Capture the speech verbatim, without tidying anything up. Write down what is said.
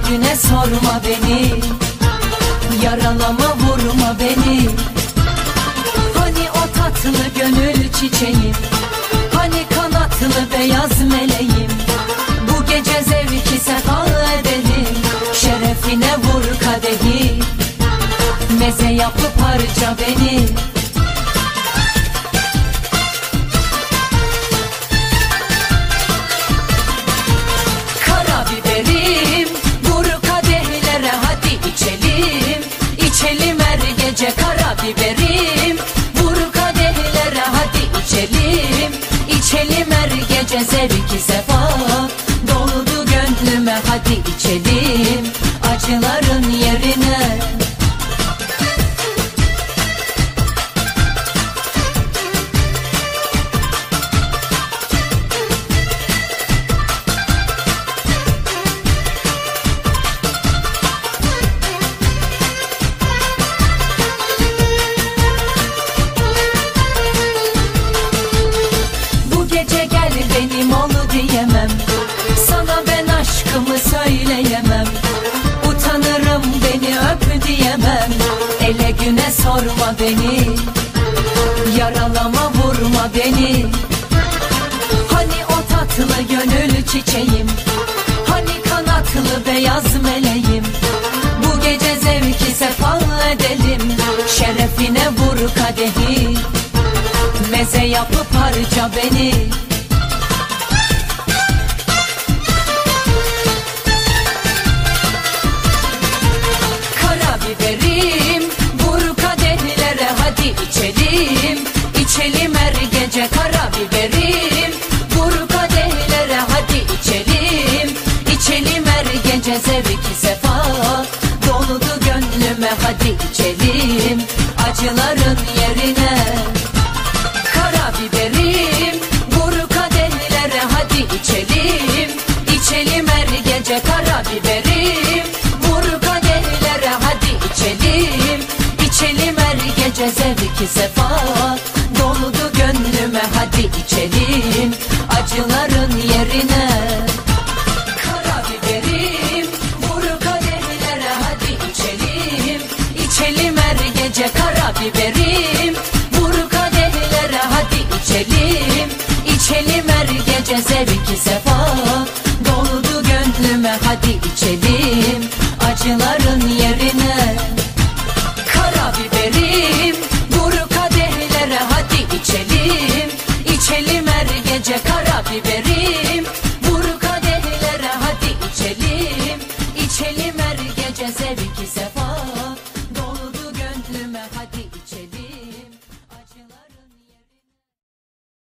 güne sorma beni, yaralama vurma beni. Hani o tatlı gönül çiçeğim, hani kanatlı beyaz meleğim. Bu gece zevki sefa edelim, şerefine vur kadehi, meze yapıp harca beni. Karabiberim vur kadehlere, hadi içelim, içelim her gece. Karabiberim vur kadehlere, hadi içelim, içelim her gece. Zevki sefa doldu gönlüme, hadi içelim acıların yerine. Benim ol diyemem, sana ben aşkımı söyleyemem. Utanırım beni öp diyemem, ele güne sorma beni, yaralama vurma beni. Hani o tatlı gönül çiçeğim, hani kanatlı beyaz meleğim. Bu gece zevki sefa edelim, şerefine vur kadehi, meze yapıp harca beni. Karabiberim vur kadehlere, hadi içelim, içelim her gece. Karabiberim vur kadehlere, hadi içelim, içelim her gece. Zevki sefa doludu gönlüme, hadi içelim acıların yerine. Karabiberim vur kadehlere, hadi içelim, içelim her gece. Karabiberim vur kadehlere, hadi içelim, içelim her gece. Zevki sefa doludu gönlüme, hadi içelim acıların yerine. Karabiberim vur kadehlere, hadi içelim, içelim her gece. Karabiberim vur kadehlere, hadi içelim, içelim her gece. Zevki sefa doludu gönlüme, hadi içelim acıların yerine. Karabiberim vur kadehlere, hadi içelim, içelim her gece. Karabiberim